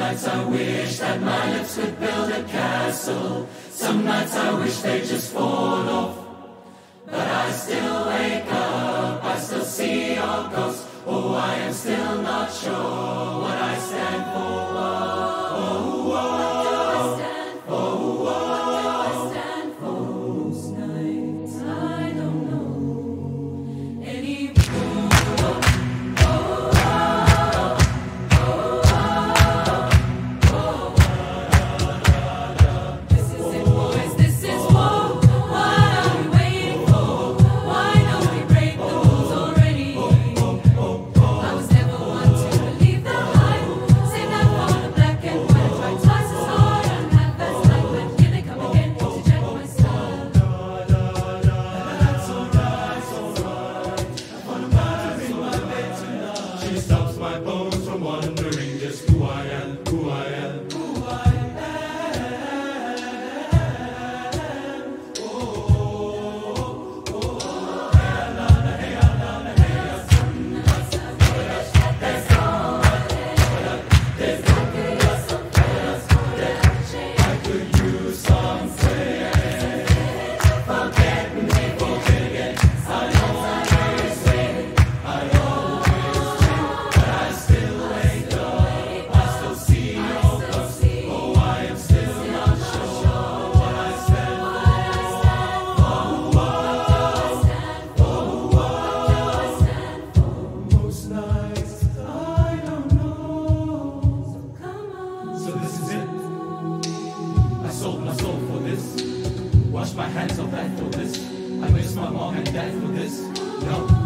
nights I wish that my lips could build a castle. Some nights I wish they just fall off. But I still wake up, I still see your ghost. Oh, I am still not sure what I stand for. Oh, what do I stand for? Oh, what do I stand for? Most nights I don't know anymore. My hands are back for this. I miss my mom and dad for this. No.